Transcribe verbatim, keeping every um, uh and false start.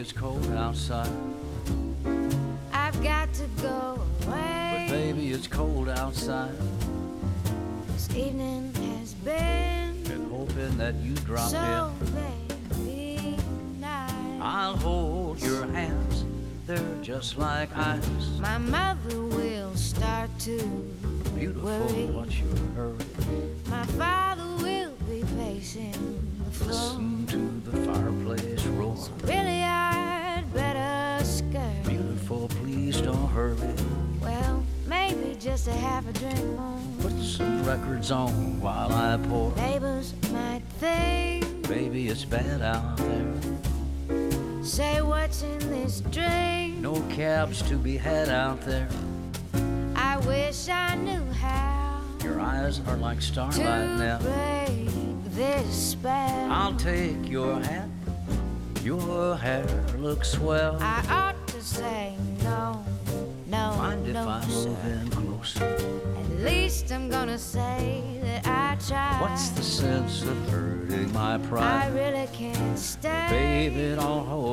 it's cold outside. I've got to go away. But baby, it's cold outside. This evening has been, Been hoping that you drop so in. very nice. I'll hold your hands, they're just like ice. My mother will start to Beautiful, worry. what's your hurry? My father will be pacing the floor. Listen to the fireplace roar. So really I'd better scurry. Beautiful, please don't hurry. Well, maybe just a half a drink more. Put some records on while I pour. Neighbors might think, Baby, it's bad out there. say what's in this drink. No cabs to be had out there. I wish I knew how Your eyes are like starlight to now. break this spell. I'll take your hat. Your hair looks swell. I ought to say no, no, Mind if no, I sir. move in closer? At least I'm gonna say that I tried. What's the sense of hurting my I pride? really can't stay. Baby, don't hold